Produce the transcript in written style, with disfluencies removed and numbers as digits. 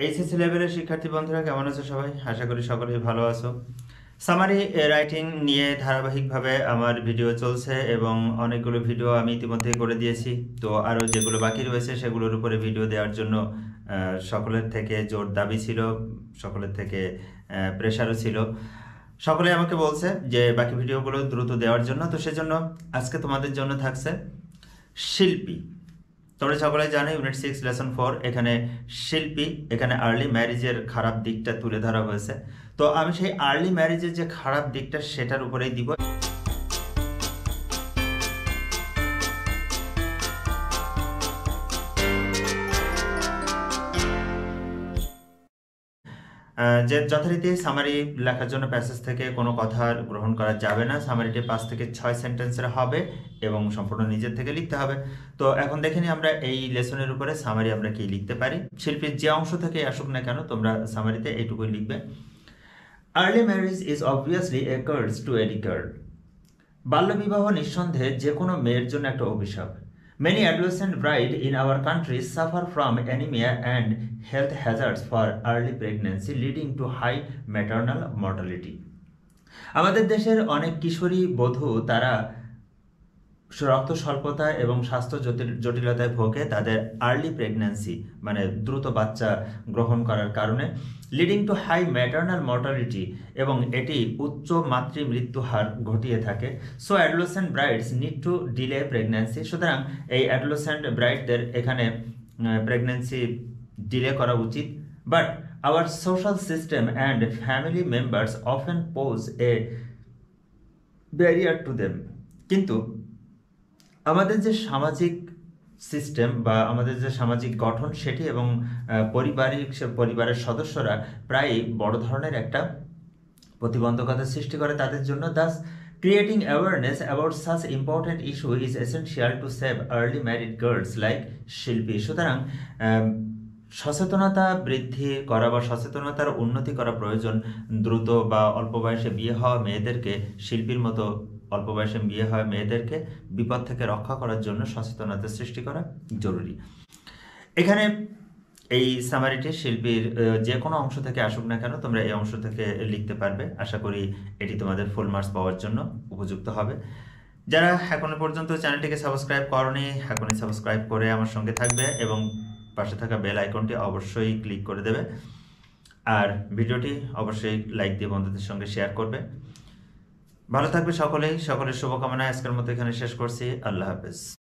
HSC লেভেলের শিক্ষার্থী বন্ধুরা কেমন আছো সবাই? আশা করি সকলেই ভালো আছো। সামারি রাইটিং নিয়ে ধারাবাহিকভাবে আমার ভিডিও চলছে এবং অনেকগুলো ভিডিও আমি ইতিমধ্যে করে দিয়েছি। তো আরও যেগুলো বাকি রয়েছে সেগুলোর উপরে ভিডিও দেওয়ার জন্য সকলের থেকে জোর দাবি ছিল, সকলের থেকে প্রেশারও ছিল। সকলে আমাকে বলছে যে বাকি ভিডিওগুলো দ্রুত দেওয়ার জন্য। তো সেজন্য আজকে তোমাদের জন্য থাকছে শিল্পী। তোমরা সকলে জানো ইউনিট 6 লেসন 4 এখানে শিল্পী, এখানে আর্লি ম্যারেজের খারাপ দিকটা তুলে ধরা হয়েছে। তো আমি সেই আর্লি ম্যারেজের যে খারাপ দিকটা সেটার উপরেই দিব। যে যথারীতি সামারি লেখার জন্য প্যাসেজ থেকে কোনো কথা গ্রহণ করা যাবে না। সামারিটি 5 থেকে 6 সেন্টেন্সের হবে এবং সম্পূর্ণ নিজের থেকে লিখতে হবে। তো এখন দেখে নিই আমরা এই লেসনের উপরে সামারি আমরা কি লিখতে পারি। শিল্পীর যে অংশ থেকে আসুক না কেন তোমরা সামারিতে এইটুকুই লিখবে। Early marriage is obviously a curse to any girl. বাল্যবিবাহ নিঃসন্দেহে যে কোনো মেয়ের জন্য একটা অভিশাপ। Many adolescent brides in our country suffer from anemia and health hazards for early pregnancy, leading to high maternal mortality. আমাদের দেশের অনেক কিশোরী বধূ তারা রক্ত স্বল্পতা এবং স্বাস্থ্য জটিলতায় ভোগে তাদের আর্লি প্রেগন্যান্সি মানে দ্রুত বাচ্চা গ্রহণ করার কারণে, leading to high maternal mortality এবং এটি উচ্চ মাতৃ মৃত্যু হার ঘটিয়ে থাকে। So adolescent brides need to delay pregnancy. সুতরাং এই অ্যাডোলেসেন্ট ব্রাইডদের এখানে প্রেগন্যান্সি ডিলে করা উচিত। But our social system and family members often pose a barrier to them. কিন্তু আমাদের যে সামাজিক সিস্টেম বা আমাদের যে সামাজিক গঠন সেটি এবং পরিবারের সদস্যরা প্রায় বড় ধরনের একটা প্রতিবন্ধকতা সৃষ্টি করে তাদের জন্য। Thus creating awareness about such important issue is essential to save early married girls like Shilpi. সুতরাং সচেতনতা বৃদ্ধি করা বা সচেতনতার উন্নতি করা প্রয়োজন। দ্রুত বা অল্প বয়সে বিয়ে হওয়া মেয়েদেরকে, শিল্পীর মতো অল্প বয়সে বিয়ে হওয়া মেয়েদেরকে বিপদ থেকে রক্ষা করার জন্য সচেতনতা সৃষ্টি করা জরুরি। এখানে এই সামারিটি শিল্পীর যে কোনো অংশ থেকে আসুক না কেন তোমরা এই অংশ থেকে লিখতে পারবে। আশা করি এটি তোমাদের ফুল মার্কস পাওয়ার জন্য উপযুক্ত হবে। যারা এখনো পর্যন্ত চ্যানেলটিকে সাবস্ক্রাইব করোনি এখনই সাবস্ক্রাইব করে আমার সঙ্গে থাকবে এবং পাশে থাকা বেল আইকনটি অবশ্যই ক্লিক করে দেবে। আর ভিডিওটি অবশ্যই লাইক দিয়ে বন্ধুদের সঙ্গে শেয়ার করবে। ভালো থাকবে সকলেই। সকলের শুভকামনায় আজকের মতো এখানে শেষ করছি। আল্লাহ হাফেজ।